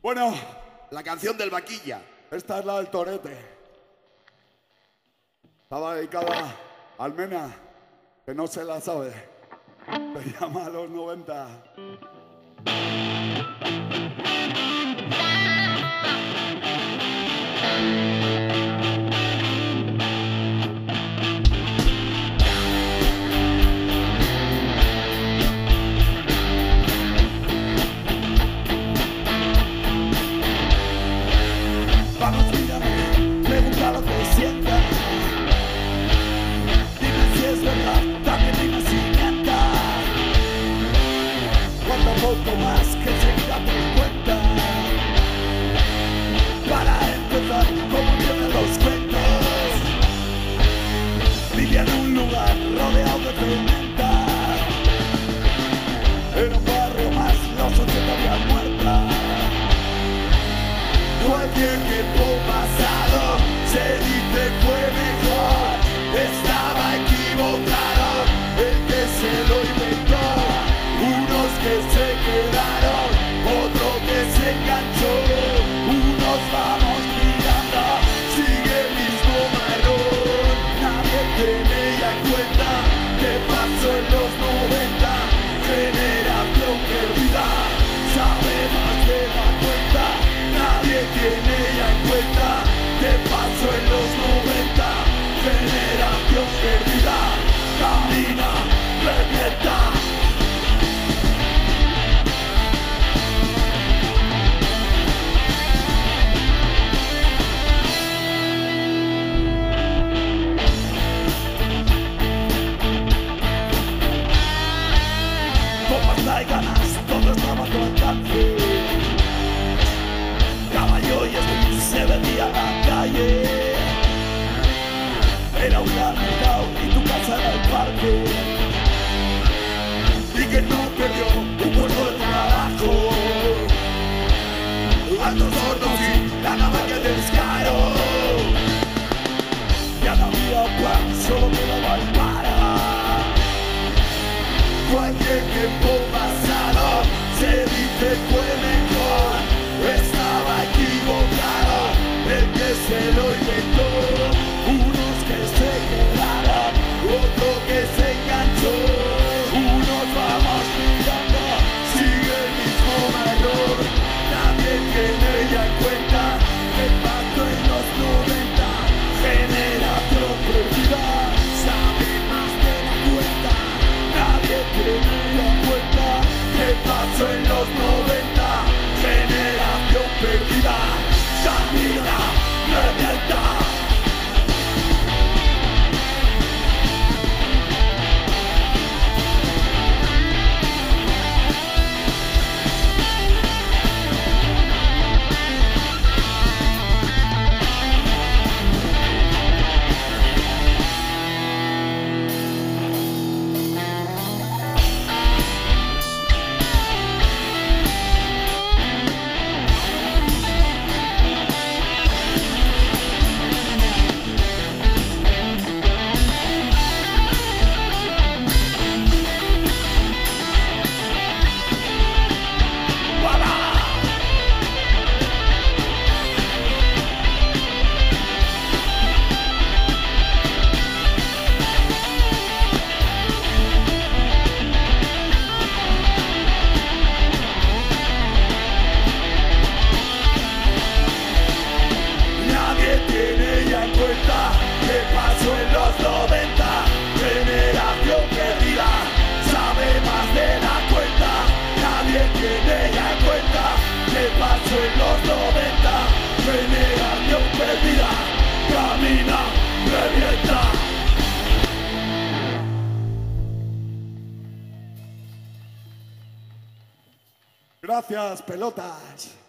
Bueno, La canción del vaquilla. esta es la del torete. Estaba dedicada a Almena, que no se la sabe. Se llama Los 90. Vamos, mírame, pregunta lo que sientas. Dime si es verdad, también dime si mientas. Cuánto poco más que enseguida te cuenta. Para empezar, como vienen los cuentos. Vivía en un lugar rodeado de tormenta. En un barrio más, los 80 habían muertas. Cualquier tiempo pasado se dice fue mejor. Estaba equivocado el que se lo inventó. Unos que se quedaron, otro que se enganchó. Unos vamos mirando, sigue el mismo marrón. Nadie tiene ya en cuenta qué pasó en los 90. Generación perdida, sabe más de la cuenta. Nadie tiene ya en cuenta qué pasó en los 90. Generación perdida, camina, revienta. Copas hay ganas, todo estaba a tu alcance. Caballo y así se vendía la calle. Era un mercado y tu casa era el parque. Y que no perdió un puesto de trabajo. Altos hornos y la navaja del descaro. Ya no había plan, solo quedaba el para. Cualquier tiempo pasado se dice fue mejor. Estaba equivocado el que se lo inventó. Unos que se quedaron, otro que se enganchó. Unos vamos mirando, sigue el mismo error. Nadie tiene ya en cuenta el pacto en los 90. Generación perdida, sabe más de la cuenta. Nadie tiene ya en cuenta qué pasó en los 90. Generación perdida, camina, revienta. En los 90, generación perdida, camina, revienta. Gracias, pelotas.